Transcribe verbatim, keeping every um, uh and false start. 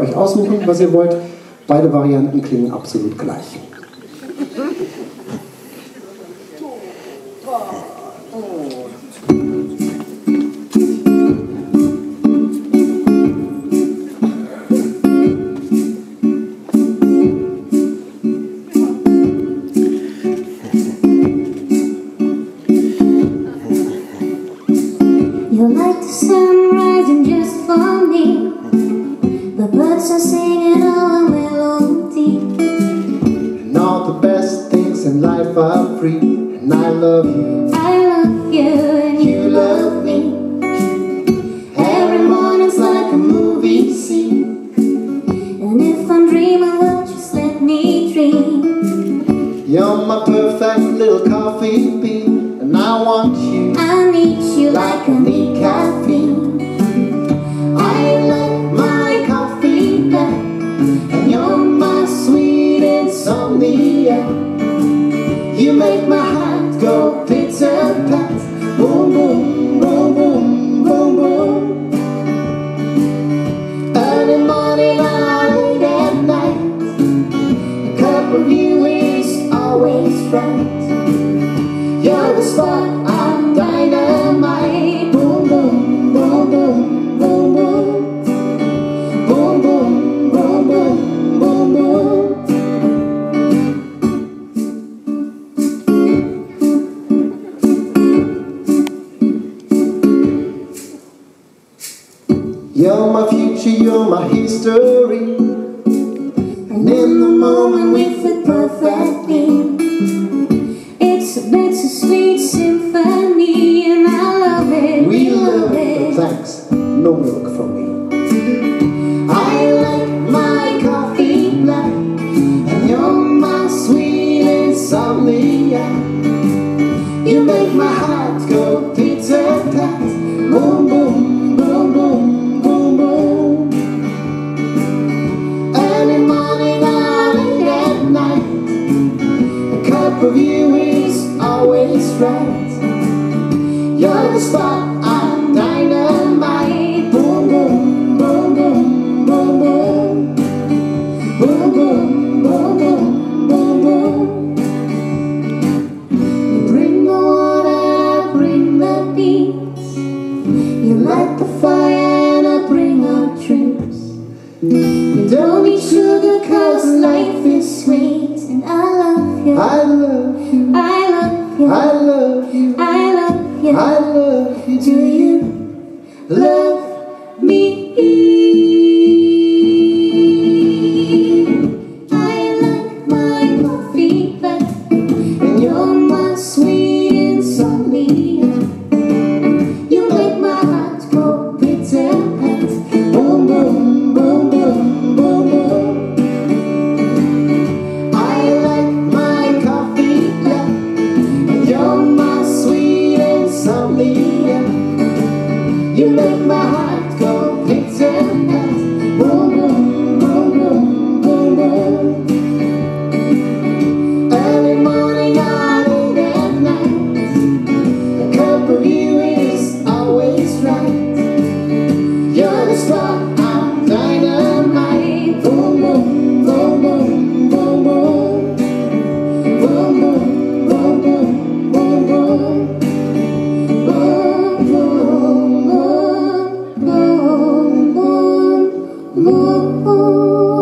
euch aussuchen, was ihr wollt. Beide Varianten klingen absolut gleich. You're like the sun rising just for me. The birds are singing all a melody. And all the best things in life are free. And I love you. I love you and you love me. Every morning's like a movie scene. And if I'm dreaming, well, just let me dream. You're my perfect little coffee bean. And I want you. I need you like I need caffeine. I like my coffee black, and you're my sweet insomnia. You make my heart go pitter-pat. Boom, boom, boom, boom, boom, boom. Early morning or late at night, a cup of you is always right. You're the spark, I'm dynamite. Boom, boom, boom, boom, boom, boom. Boom, boom, boom, boom, boom, boom. You're my future, you're my history. And in the moment we fit perfectly. It's a bittersweet symphony, and I love it. We love it, but thanks, no milk for me. I like my coffee black, and you're my sweet insomnia. You make my heart go pitter-pat. Boom, boom, boom, boom, boom, boom. Early morning or late at night, a cup of you is always right. You're the spark, I'm dynamite. Boom, boom, boom, boom, boom, boom. Boom, boom, boom, boom, boom, boom. You bring the water, I bring the beats. You light the fire and I bring our dreams. We don't need sugar cause life is sweet. And I love you, I love you, I love you, I love you, I love you, I love you. Do you love me? I like my coffee black, and you're my sweet insomnia. You make my heart go pitter-pat. Boom, boom, boom, boom, boom, boom. I like my coffee black, and you're my sweet insomnia. You make my heart go pitter-pat. Boom, boom, boom, boom, boom, boom. Early morning or late at night, a cup of you is always right. You're the spark, I'm dynamite. Boom, boom, boom, boom, boom, boom. Boom, boom, boom, boom, boom, boom. Boom, boom, boom, boom, boom, boom.